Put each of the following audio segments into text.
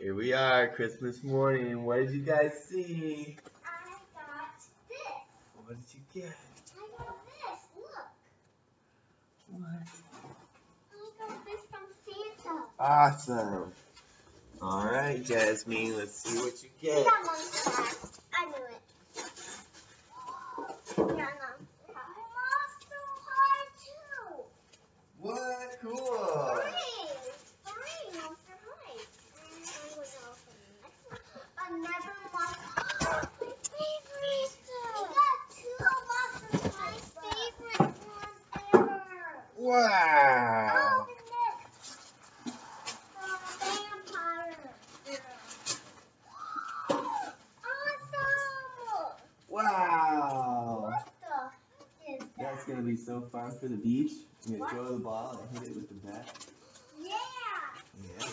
Here we are, Christmas morning. What did you guys see? I got this. What did you get? I got this. Look. What? I got this from Santa. Awesome. All right, Jasmine, let's see what you get. Yeah, Mom, I knew it. Yeah, no. I'm also hard too. What? Cool. Fine, Monster High. I'm going to open the next one. Another Monster High. My favorite. I got two Monster High. My favorite ones ever. Wow. Open this. Vampire. Awesome. Wow. What the heck is that? That's going to be so fun for the beach. You're going to throw the ball and hit it with the bat. Yeah. Yeah.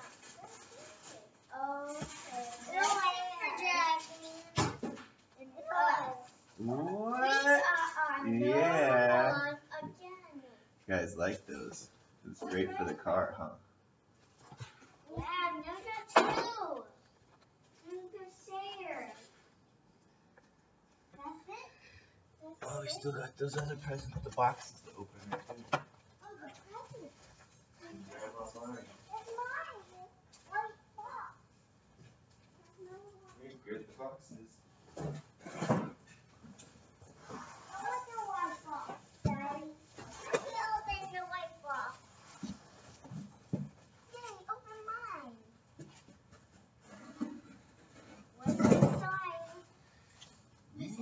Okay. No wait for Jasmine. It's us. What? We are on Yeah. one again. You guys like those? It's great for the car, huh? Yeah, no, got two. You can share. That's it? Oh, we still got those other presents, the boxes to open right there. Oh, the present. Grandma's line. It's mine. White box. Hey, good the boxes. I want the white box, Daddy. Let me open the white box. Daddy, open mine. What's inside? This is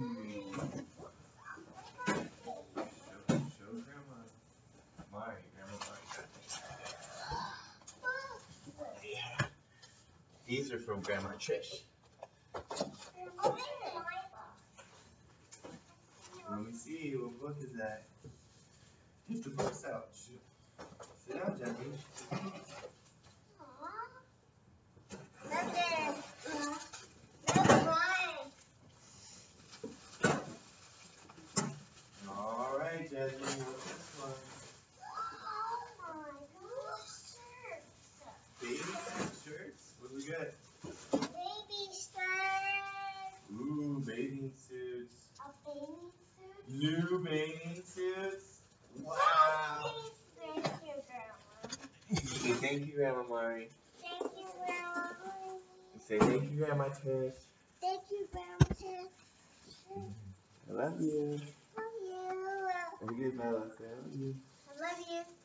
Show Grandma. Mari, Grandma Mari got these. Yeah. These are from Grandma Trish. open the white box. Let me see, what book is that? Get the books out. Sit down, Jasmine. Aww. Nothing. That's mine. All right, Jasmine, what's this one? Oh my gosh, shirts. Baby shirts? What do we got? Baby shirt. Ooh, bathing suits. A bathing suit. New bathing suits? Wow. Thank you, Grandma. Say thank you, Grandma Mari. Thank you, Grandma. Say thank you, Grandma Trish. Thank you, Grandma. I love you. Love you. Have a good night, I love you. I love you.